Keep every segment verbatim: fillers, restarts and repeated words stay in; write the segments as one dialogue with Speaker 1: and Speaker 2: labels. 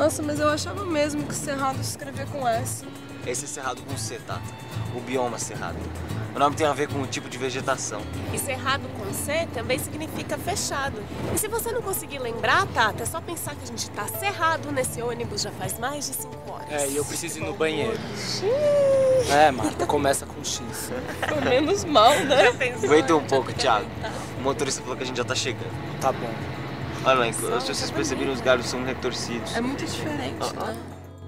Speaker 1: Nossa, mas eu achava mesmo que Cerrado se escrevia com S.
Speaker 2: Esse é Cerrado com C, Tata. O bioma Cerrado. O nome tem a ver com o tipo de vegetação.
Speaker 3: E Cerrado com C também significa fechado. E se você não conseguir lembrar, Tata, é só pensar que a gente tá cerrado nesse ônibus já faz mais de cinco horas.
Speaker 4: É, e eu preciso ir no banheiro.
Speaker 3: Xiii.
Speaker 4: É, Marta, começa com X.
Speaker 1: Foi menos mal, né?
Speaker 2: Aguenta um pouco, Thiago. O motorista falou que a gente já tá chegando.
Speaker 4: Tá bom.
Speaker 2: Olha lá, se vocês perceberam, os galhos são retorcidos.
Speaker 1: É muito diferente,
Speaker 2: uh-uh.
Speaker 1: né?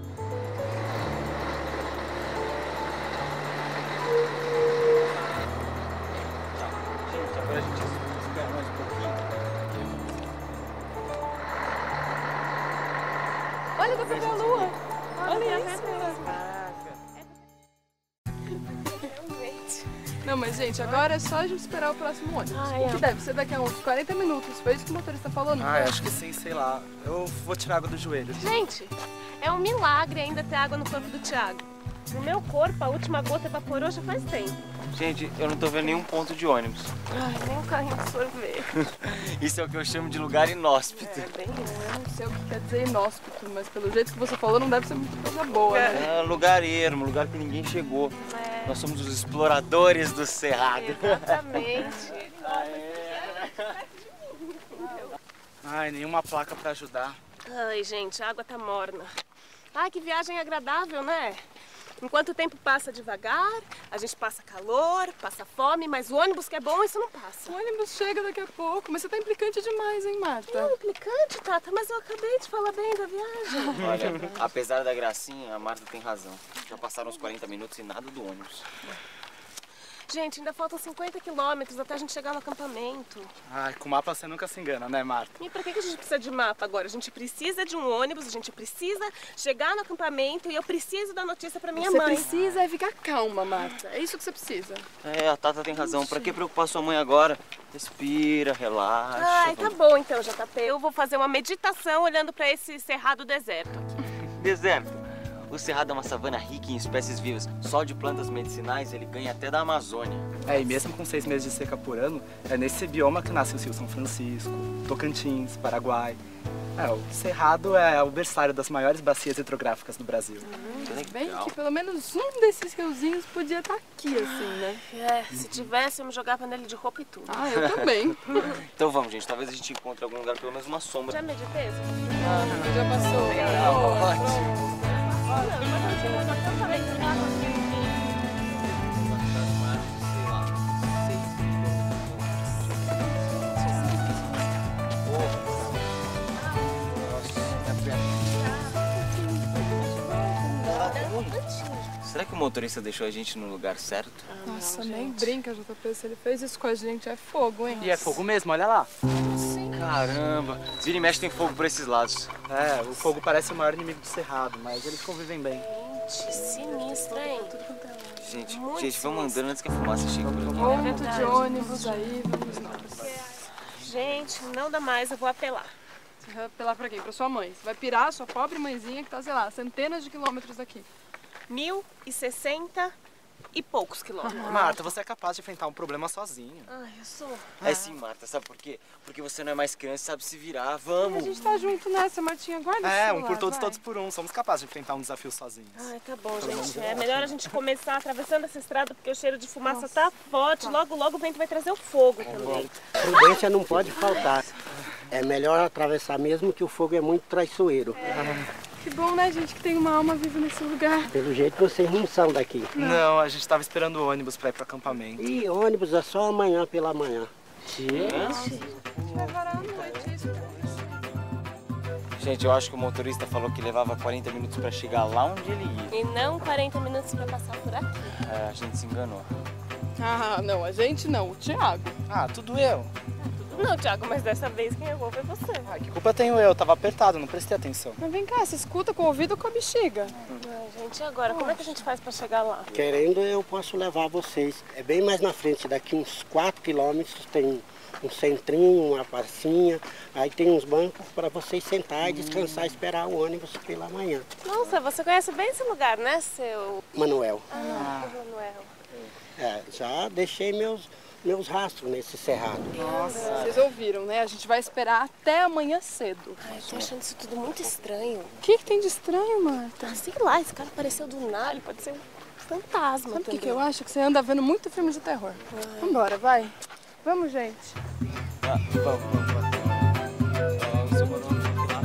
Speaker 2: Gente, agora a gente espera mais um pouquinho.
Speaker 1: Olha, dá pra ver a lua. Olha isso. Não, mas gente, agora é só a gente esperar o próximo ônibus.
Speaker 3: Ai,
Speaker 1: que
Speaker 3: é.
Speaker 1: deve ser daqui a uns quarenta minutos. Foi isso que o motorista falou, não
Speaker 4: Ah,
Speaker 1: foi?
Speaker 4: acho que sim, sei lá. Eu vou tirar água do joelho.
Speaker 3: Gente, é um milagre ainda ter água no corpo do Thiago. No meu corpo, a última gota evaporou já faz tempo.
Speaker 2: Gente, eu não tô vendo nenhum ponto de ônibus.
Speaker 3: Ai, nem um carrinho de sorvete.
Speaker 2: Isso é o que eu chamo de lugar inóspito.
Speaker 3: É bem isso.
Speaker 1: Eu não sei o que quer dizer inóspito, mas pelo jeito que você falou, não deve ser muita coisa boa, né?
Speaker 2: É um lugar ermo, um lugar que ninguém chegou.
Speaker 3: É.
Speaker 2: Nós somos os exploradores do Cerrado.
Speaker 3: Exatamente.
Speaker 4: Ai, nenhuma placa pra ajudar.
Speaker 3: Ai, gente, a água tá morna. Ai, que viagem agradável, né? Enquanto o tempo passa devagar, a gente passa calor, passa fome, mas o ônibus que é bom, isso não passa.
Speaker 1: O ônibus chega daqui a pouco, mas você tá implicante demais, hein, Marta?
Speaker 3: Não, implicante, Tata, mas eu acabei de falar bem da viagem.
Speaker 2: Olha, apesar da gracinha, a Marta tem razão. Já passaram uns quarenta minutos e nada do ônibus.
Speaker 3: Gente, ainda faltam cinquenta quilômetros até a gente chegar no acampamento.
Speaker 4: Ai, com mapa você nunca se engana, né, Marta?
Speaker 3: E pra que a gente precisa de mapa agora? A gente precisa de um ônibus, a gente precisa chegar no acampamento e eu preciso dar notícia pra minha
Speaker 1: você
Speaker 3: mãe.
Speaker 1: Você precisa é ficar calma, Marta. É isso que você precisa.
Speaker 2: É, a Tata tem razão. Pra que preocupar sua mãe agora? Respira, relaxa.
Speaker 3: Ai, tá bom então, J P. Eu vou fazer uma meditação olhando pra esse cerrado deserto aqui.
Speaker 2: Deserto. O Cerrado é uma savana rica em espécies vivas. Só de plantas medicinais ele ganha até da Amazônia.
Speaker 4: É, e mesmo com seis meses de seca por ano, é nesse bioma que nascem os rios São Francisco, Tocantins, Paraguai. É, o Cerrado é o berçário das maiores bacias hidrográficas do Brasil.
Speaker 1: Hum, bem que pelo menos um desses riozinhos podia estar aqui, assim, né?
Speaker 3: É, se tivesse eu me jogava nele de roupa e tudo.
Speaker 1: Ah, eu também.
Speaker 2: Então vamos, gente. Talvez a gente encontre em algum lugar pelo menos uma sombra.
Speaker 3: Já meditei?
Speaker 1: Ah, já passou.
Speaker 2: Ah, ótimo. Será que o motorista deixou a gente no lugar certo?
Speaker 3: Ah,
Speaker 1: Nossa,
Speaker 3: não,
Speaker 1: nem
Speaker 3: gente.
Speaker 1: brinca, J P. Se ele fez isso com a gente, é fogo, hein?
Speaker 4: E é fogo mesmo, olha lá.
Speaker 1: Sim.
Speaker 2: Caramba! Vira e mexe tem fogo por esses lados.
Speaker 4: É, o fogo parece o maior inimigo do Cerrado, mas eles convivem bem.
Speaker 3: Gente, sinistro, hein?
Speaker 2: Gente,
Speaker 3: Muito
Speaker 2: gente, vamos
Speaker 3: sinistro.
Speaker 2: andando antes que a fumaça chegue por aqui.
Speaker 1: Ou dentro de ônibus aí, vamos nós.
Speaker 3: Gente, não dá mais, eu vou apelar.
Speaker 1: Você vai apelar pra quem? Pra sua mãe. Você vai pirar sua pobre mãezinha que tá, sei lá, centenas de quilômetros daqui.
Speaker 3: Mil e sessenta e poucos quilômetros.
Speaker 4: Marta, você é capaz de enfrentar um problema sozinho.
Speaker 3: Ai, eu sou.
Speaker 2: É sim, Marta, sabe por quê? Porque você não é mais criança e sabe se virar.
Speaker 1: A
Speaker 2: Vamos!
Speaker 1: gente tá junto nessa, Martinha. Guarda
Speaker 4: É,
Speaker 1: o
Speaker 4: um
Speaker 1: celular,
Speaker 4: por todos,
Speaker 1: vai.
Speaker 4: todos por um. Somos capazes de enfrentar um desafio sozinhos.
Speaker 3: Ai, tá bom, gente. É melhor a gente começar atravessando essa estrada porque o cheiro de fumaça tá forte. Logo, logo o vento vai trazer o fogo também.
Speaker 5: Prudência não pode faltar. É melhor atravessar mesmo que o fogo é muito traiçoeiro.
Speaker 1: Que bom, né, gente, que tem uma alma viva nesse lugar.
Speaker 5: Pelo jeito vocês não são daqui.
Speaker 4: Não, a gente tava esperando o ônibus pra ir pro acampamento.
Speaker 5: E ônibus é só amanhã pela manhã.
Speaker 1: Vai parar à noite, isso.
Speaker 2: Gente, eu acho que o motorista falou que levava quarenta minutos pra chegar lá onde ele ia.
Speaker 3: E não quarenta minutos pra passar por aqui.
Speaker 2: É, a gente se enganou.
Speaker 1: Ah, não, a gente não, o Thiago.
Speaker 4: Ah, tudo eu.
Speaker 3: Não, Thiago, mas dessa vez quem errou foi você.
Speaker 4: Ah, que culpa tenho eu? Eu tava apertado, não prestei atenção.
Speaker 1: Mas vem cá, você escuta com o ouvido ou com a bexiga?
Speaker 3: Ai, gente, e agora? Como é que a gente faz pra chegar lá?
Speaker 5: Querendo, eu posso levar vocês. É bem mais na frente, daqui uns quatro quilômetros tem um centrinho, uma pracinha. Aí tem uns bancos para vocês sentar e descansar e esperar o ônibus pela manhã.
Speaker 3: Nossa, você conhece bem esse lugar, né, seu...
Speaker 5: Manuel.
Speaker 3: Ah, Manuel.
Speaker 5: É, já deixei meus, meus rastros nesse cerrado.
Speaker 1: Nossa, vocês ouviram, né? A gente vai esperar até amanhã cedo.
Speaker 3: Ai, eu tô achando isso tudo muito estranho.
Speaker 1: O que, que tem de estranho, Marta?
Speaker 3: Ah, sei lá, esse cara apareceu do nada, ele pode ser um fantasma.
Speaker 1: Sabe o que,
Speaker 3: também.
Speaker 1: que eu acho? Que você anda vendo muito filme de terror.
Speaker 3: Ai.
Speaker 1: Vambora, vai. Vamos, gente.
Speaker 2: Ah, vamos, vamos, vamos. Ah, o seu Manuel fica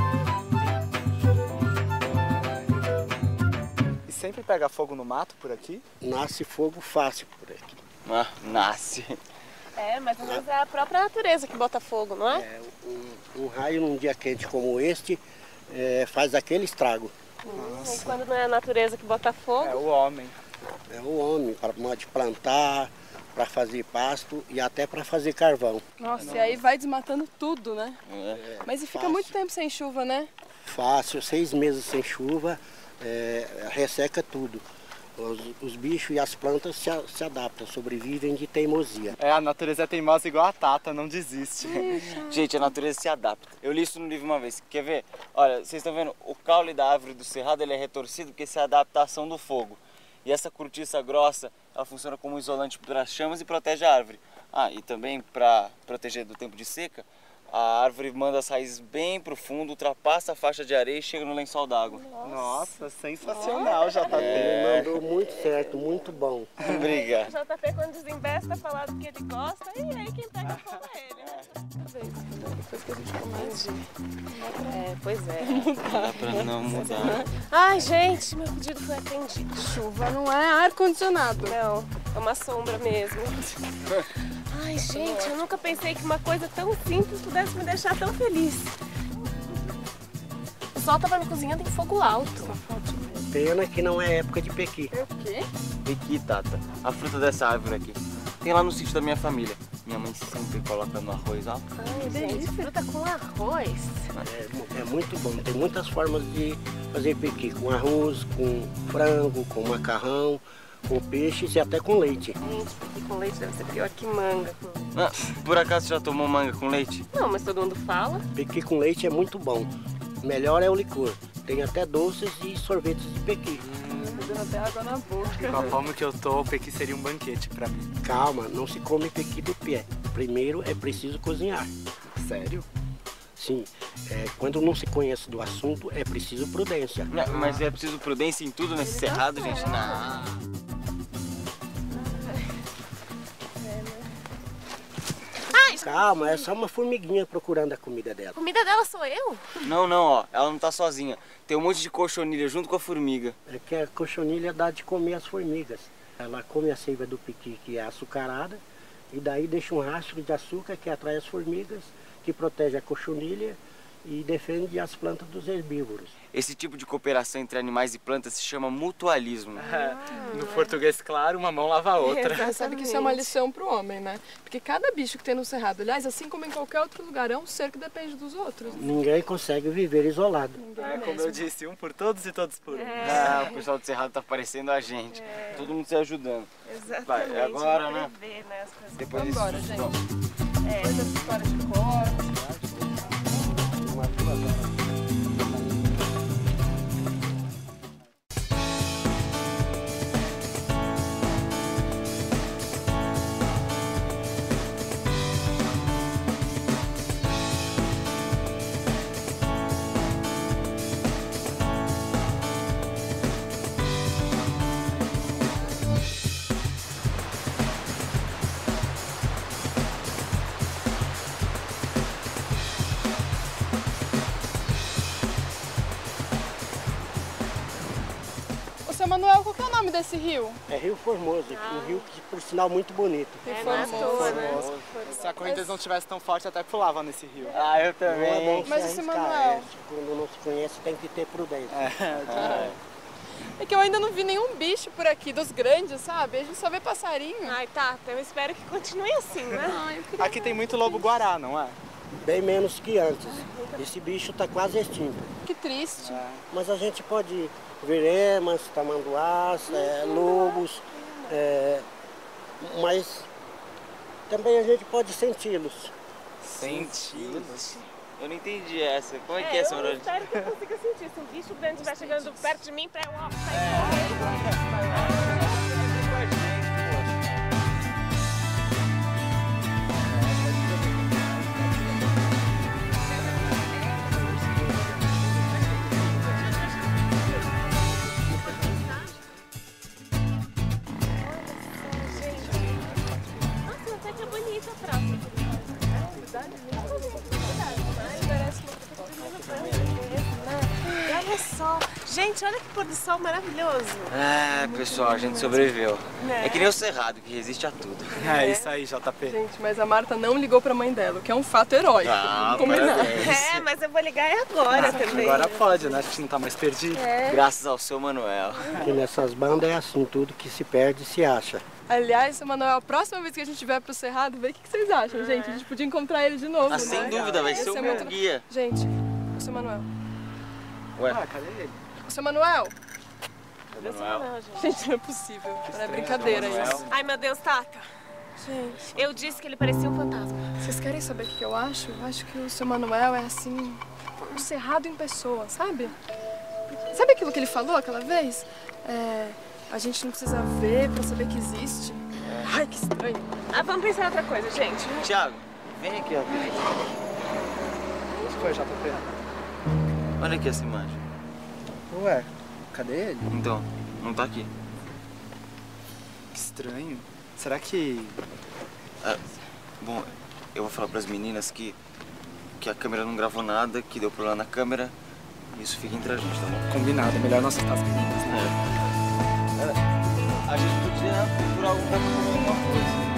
Speaker 2: lá.
Speaker 4: E sempre pega fogo no mato por aqui?
Speaker 5: Nasce fogo fácil por aqui.
Speaker 2: Ah, nasce.
Speaker 3: É, mas às vezes é a própria natureza que bota fogo, não é?
Speaker 5: É, um, um raio num dia quente como este é, faz aquele estrago.
Speaker 3: Hum, e quando não é a natureza que bota fogo?
Speaker 4: É o homem.
Speaker 5: É o homem, para pode plantar, para fazer pasto e até para fazer carvão.
Speaker 1: Nossa, e aí vai desmatando tudo, né?
Speaker 2: É.
Speaker 1: Mas e fica
Speaker 5: fácil.
Speaker 1: muito tempo sem chuva, né?
Speaker 5: Fácil, seis meses sem chuva, é, resseca tudo. Os, os bichos e as plantas se, a- se adaptam, sobrevivem de teimosia.
Speaker 4: É, a natureza é teimosa igual a Tata, não desiste.
Speaker 2: Gente, a natureza se adapta. Eu li isso no livro uma vez. Quer ver? Olha, vocês estão vendo? O caule da árvore do cerrado ele é retorcido porque se adapta à ação do fogo. E essa cortiça grossa, ela funciona como um isolante para as chamas e protege a árvore. Ah, e também para proteger do tempo de seca, a árvore manda as raízes bem pro fundo, ultrapassa a faixa de areia e chega no lençol d'água.
Speaker 4: Nossa, sensacional, J P.
Speaker 5: Ele mandou muito certo, muito bom.
Speaker 3: O
Speaker 2: Obrigado.
Speaker 3: J P, quando desembesta, falar do que ele gosta, e aí quem pega fogo é ele, né?
Speaker 1: Depois que a gente começa.
Speaker 3: É, pois é.
Speaker 2: Dá pra não mudar.
Speaker 3: Ai, gente, meu pedido foi atendido.
Speaker 1: Chuva não é ar-condicionado.
Speaker 3: Não, é uma sombra mesmo. Ai, gente, eu nunca pensei que uma coisa tão simples pudesse me deixar tão feliz. O sol tava me cozinhando em fogo alto.
Speaker 5: Pena que não é época de pequi.
Speaker 1: É o quê?
Speaker 2: Aqui, Tata, a fruta dessa árvore aqui. Tem lá no sítio da minha família. Minha mãe sempre coloca no arroz alto.
Speaker 3: Ai, gente, fruta com arroz.
Speaker 5: É, é muito bom, tem muitas formas de fazer pequi, com arroz, com frango, com macarrão, com peixes e até com leite.
Speaker 3: Gente, pequi com leite deve ser pior que manga.
Speaker 2: Ah, por acaso você já tomou manga com leite?
Speaker 3: Não, mas todo mundo fala.
Speaker 5: Pequi com leite é muito bom. Melhor é o licor. Tem até doces e sorvetes de pequi.
Speaker 1: Tô dando até água na boca.
Speaker 4: Com a fome que eu tô, o pequi seria um banquete pra mim.
Speaker 5: Calma, não se come pequi de pé. Primeiro é preciso cozinhar.
Speaker 4: Sério?
Speaker 5: Sim, é, quando não se conhece do assunto, é preciso prudência.
Speaker 2: Não, mas é preciso prudência em tudo nesse cerrado, gente. Não.
Speaker 5: Calma, é só uma formiguinha procurando a comida dela.
Speaker 3: A comida dela sou eu?
Speaker 2: Não, não, ó. Ela não tá sozinha. Tem um monte de cochonilha junto com a formiga.
Speaker 5: É que a cochonilha dá de comer as formigas. Ela come a seiva do piqui, que é açucarada, e daí deixa um rastro de açúcar que atrai as formigas, que protege a cochonilha e defende as plantas dos herbívoros.
Speaker 2: Esse tipo de cooperação entre animais e plantas se chama mutualismo.
Speaker 4: No português claro, uma mão lava a outra.
Speaker 1: Você sabe que isso é uma lição pro homem, né? Porque cada bicho que tem no cerrado, aliás, assim como em qualquer outro lugar, é um ser que depende dos outros.
Speaker 5: Ninguém consegue viver isolado.
Speaker 4: É, como eu disse, um por todos e todos por um.
Speaker 2: Ah, o pessoal do cerrado tá parecendo a gente. Todo mundo se ajudando.
Speaker 3: Exatamente.
Speaker 2: Vai, agora, né?
Speaker 3: Prever, né, as coisas.
Speaker 2: Depois desse
Speaker 1: Vambora,
Speaker 2: susto,
Speaker 1: gente.
Speaker 2: ó.
Speaker 3: É.
Speaker 1: Depois dessa história de corte. Ô, seu Manuel, qual que é o nome desse rio?
Speaker 5: É Rio Formoso, um rio que, por sinal, muito bonito.
Speaker 3: É, não é à toa, né?
Speaker 4: Se a correnteza não tivesse tão forte, até pulava nesse rio.
Speaker 2: Ah, eu
Speaker 5: Não é bom
Speaker 2: também.
Speaker 5: se
Speaker 1: Mas esse
Speaker 5: arriscar,
Speaker 1: Manuel?
Speaker 5: é, quando não se conhece, tem que ter prudência.
Speaker 1: É que eu ainda não vi nenhum bicho por aqui, dos grandes, sabe? A gente só vê passarinho.
Speaker 3: Ai, tá, eu espero que continue assim, né?
Speaker 1: Ai, eu queria...
Speaker 4: Aqui tem muito lobo-guará, não é?
Speaker 5: Bem menos que antes. Esse bicho está quase extinto.
Speaker 1: Que triste.
Speaker 5: Mas a gente pode ver emas, tamanduás, é, lobos, é, mas também a gente pode senti-los.
Speaker 2: Senti-los? Eu não entendi essa. Como é que é
Speaker 3: É,
Speaker 2: essa
Speaker 3: eu
Speaker 2: hora?
Speaker 3: espero que eu consiga sentir. Se um bicho grande estiver chegando perto de mim, pra eu ó, sair correndo. só. Gente, olha que pôr do sol maravilhoso.
Speaker 2: É, pessoal, a gente sobreviveu.
Speaker 3: É.
Speaker 2: É que nem o Cerrado, que resiste a tudo.
Speaker 4: É isso aí, J P.
Speaker 1: Gente, mas a Marta não ligou pra mãe dela, o que é um fato heróico.
Speaker 2: Ah,
Speaker 1: Vamos combinar.
Speaker 2: parabéns.
Speaker 3: É, mas eu vou ligar agora também.
Speaker 4: Agora pode, né? A gente não tá mais perdido.
Speaker 3: É.
Speaker 2: Graças ao seu Manuel.
Speaker 5: E nessas bandas é assim, tudo que se perde se acha.
Speaker 1: Aliás, seu Manuel, a próxima vez que a gente vier pro Cerrado, vê o que que vocês acham, gente. A gente podia encontrar ele de novo,
Speaker 2: Ah,
Speaker 1: né?
Speaker 2: sem dúvida, vai
Speaker 1: Ia
Speaker 2: ser o meu
Speaker 1: muito-
Speaker 2: guia.
Speaker 1: Gente, o seu Manuel.
Speaker 2: Ué,
Speaker 4: Ah, cadê ele?
Speaker 1: O seu Manuel.
Speaker 2: Manuel.
Speaker 3: Não, gente.
Speaker 1: Gente, não é possível. Não é brincadeira
Speaker 2: Manuel.
Speaker 1: isso.
Speaker 3: Ai, meu Deus, Tata.
Speaker 1: Gente,
Speaker 3: Eu disse que ele parecia um fantasma.
Speaker 1: vocês querem saber o que que eu acho? Eu acho que o seu Manuel é assim, um Cerrado em pessoa, sabe? Sabe aquilo que ele falou aquela vez? É, a gente não precisa ver pra saber que existe. Ai, que estranho.
Speaker 3: Ah, vamos pensar em outra coisa, gente.
Speaker 2: Tiago, vem aqui, ó.
Speaker 4: O que foi, J P?
Speaker 2: Olha aqui essa imagem.
Speaker 4: Ué, cadê ele?
Speaker 2: Então, não tá aqui.
Speaker 4: Que estranho. Será que...
Speaker 2: Ah, bom, eu vou falar pras meninas que, que a câmera não gravou nada, que deu problema na câmera. Isso fica entre a gente, tá bom?
Speaker 4: Combinado, é melhor não assustar as meninas, né?
Speaker 2: A gente podia procurar algum lugar pra comer alguma coisa.